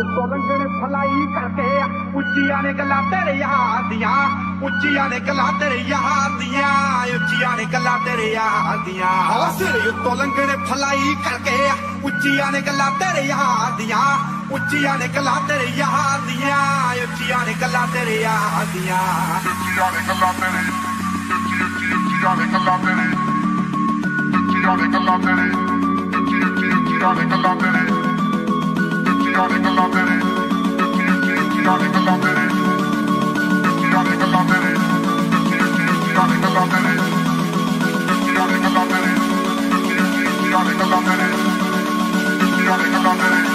ਉੱਤੋਂ ਲੰਘਣ ਫਲਾਈ ਕਰਕੇ ਉੱਚੀਆਂ ਨੇ ਗੱਲਾਂ ਤੇਰੇ ਯਾਰ ਦੀਆਂ ਉੱਚੀਆਂ ਨੇ ਗੱਲਾਂ ਤੇਰੇ ਯਾਰ ਦੀਆਂ ਉੱਚੀਆਂ ਨੇ ਗੱਲਾਂ ਤੇਰੇ ਯਾਰ ਦੀਆਂ ਸਿਰ ਉੱਤੋਂ ਲੰਘਣ ਫਲਾਈ ਕਰਕੇ ਉੱਚੀਆਂ ਨੇ ਗੱਲਾਂ ਤੇਰੇ ਯਾਰ ਦੀਆਂ ਉੱਚੀਆਂ ਨੇ ਗੱਲਾਂ ਤੇਰੇ ਯਾਰ ਦੀਆਂ ਉੱਚੀਆਂ ਨੇ ਗੱਲਾਂ ਤੇਰੇ ਯਾਰ ਦੀਆਂ ਉੱਚੀਆਂ ਨੇ ਗੱਲਾਂ ਤੇਰੇ ਉੱਚੀਆਂ ਨੇ ਗੱਲਾਂ ਤੇਰੇ ਉੱਚੀਆਂ ਨੇ ਗੱਲਾਂ ਤੇਰੇ ਉੱਚੀਆਂ ਨੇ ਗੱਲਾਂ ਤੇਰੇ ਉੱਚੀਆਂ ਨੇ ਗੱਲਾਂ ਤੇਰੇ ਉੱਚੀਆਂ ਨੇ ਗੱਲਾਂ ਤੇਰੇ ਉੱਚੀਆਂ ਨੇ ਗੱਲਾਂ ਤੇਰੇ ਉੱਚੀਆਂ ਨੇ ਗੱਲਾਂ ਤੇਰੇ ਉੱਚੀਆਂ ਨੇ ਗੱਲਾਂ ਤੇਰੇ ਉੱਚੀਆਂ ਨੇ ਗੱਲਾਂ ਤੇਰੇ ਉੱਚੀਆਂ ਨੇ ਗੱਲਾਂ ਤੇਰੇ